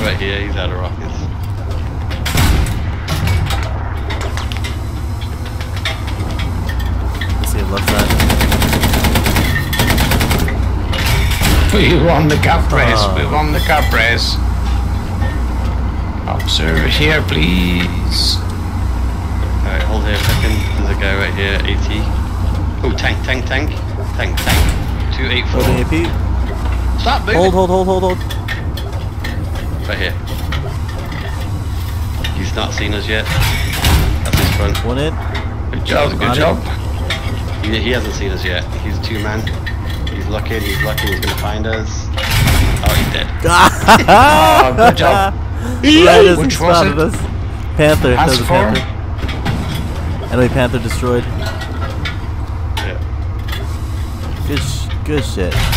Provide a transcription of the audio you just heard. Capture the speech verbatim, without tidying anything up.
right here, he's out of rockets. Let's see, left side. We won the cup race, Oh. we won the cup race. Observer here, please. Alright, hold here a second. There's a guy right here, AT. Oh, tank, tank, tank. Tank, tank. two eight four. Holding A P. Stop moving! Hold, hold, hold, hold, hold. Right here. He's not seen us yet. That's his front. One in. Good job, good On job. He, he hasn't seen us yet. He's a two-man. He's looking, he's looking, he's gonna find us. Oh, he's dead. Oh, good job. Right as he Which was spotted it? us. Panther. That was a Panther? Panther. Enemy Panther destroyed. Yeah. Good, sh good shit.